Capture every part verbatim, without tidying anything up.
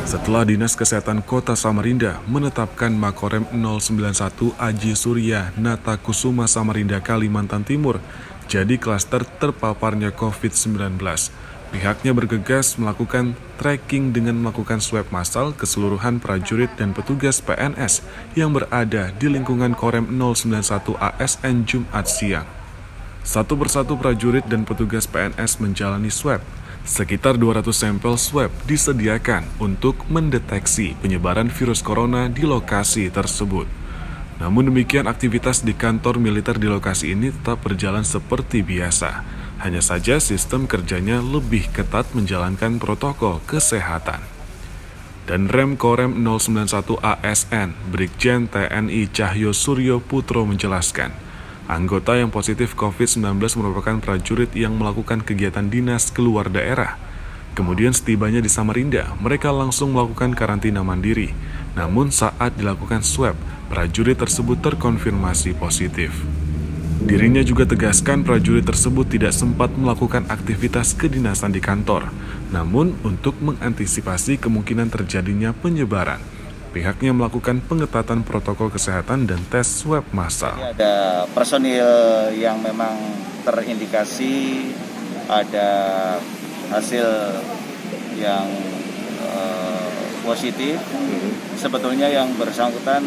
Setelah Dinas Kesehatan Kota Samarinda menetapkan Makorem nol sembilan satu Aji Surya Natakusuma Samarinda, Kalimantan Timur jadi klaster terpaparnya covid sembilan belas, pihaknya bergegas melakukan tracking dengan melakukan swab massal keseluruhan prajurit dan petugas P N S yang berada di lingkungan Korem nol sembilan satu A S N Jumat siang. Satu persatu prajurit dan petugas P N S menjalani swab. Sekitar dua ratus sampel swab disediakan untuk mendeteksi penyebaran virus corona di lokasi tersebut. Namun demikian, aktivitas di kantor militer di lokasi ini tetap berjalan seperti biasa. Hanya saja sistem kerjanya lebih ketat menjalankan protokol kesehatan. Dan Rem Korem nol sembilan satu A S N, Brigjen T N I Cahyo Suryo Putro menjelaskan, anggota yang positif covid sembilan belas merupakan prajurit yang melakukan kegiatan dinas keluar daerah. Kemudian setibanya di Samarinda, mereka langsung melakukan karantina mandiri. Namun saat dilakukan swab, prajurit tersebut terkonfirmasi positif. Dirinya juga tegaskan prajurit tersebut tidak sempat melakukan aktivitas kedinasan di kantor. Namun untuk mengantisipasi kemungkinan terjadinya penyebaran, pihaknya melakukan pengetatan protokol kesehatan dan tes swab massal. Ada personil yang memang terindikasi ada hasil yang uh, positif. Hmm. Sebetulnya yang bersangkutan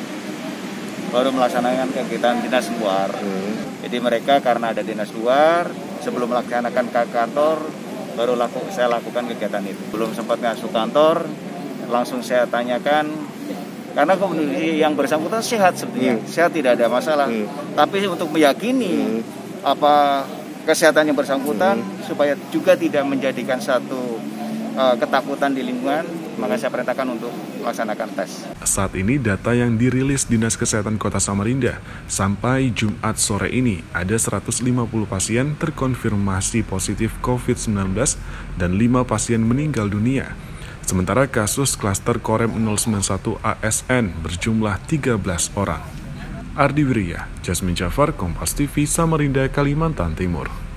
baru melaksanakan kegiatan dinas luar. Hmm. Jadi mereka karena ada dinas luar, sebelum melaksanakan ke kantor, baru laku, saya lakukan kegiatan itu. Belum sempat masuk kantor, langsung saya tanyakan, karena kondisi yang bersangkutan sehat sebetulnya, hmm. sehat tidak ada masalah. Hmm. Tapi untuk meyakini hmm. apa kesehatan yang bersangkutan hmm. supaya juga tidak menjadikan satu uh, ketakutan di lingkungan, hmm. maka saya perintahkan untuk melaksanakan tes. Saat ini data yang dirilis Dinas Kesehatan Kota Samarinda sampai Jumat sore ini ada seratus lima puluh pasien terkonfirmasi positif covid sembilan belas dan lima pasien meninggal dunia. Sementara kasus klaster Korem nol sembilan satu A S N berjumlah tiga belas orang. Ardi Wirya, Jasmine Jafar, Kompas T V, Samarinda, Kalimantan Timur.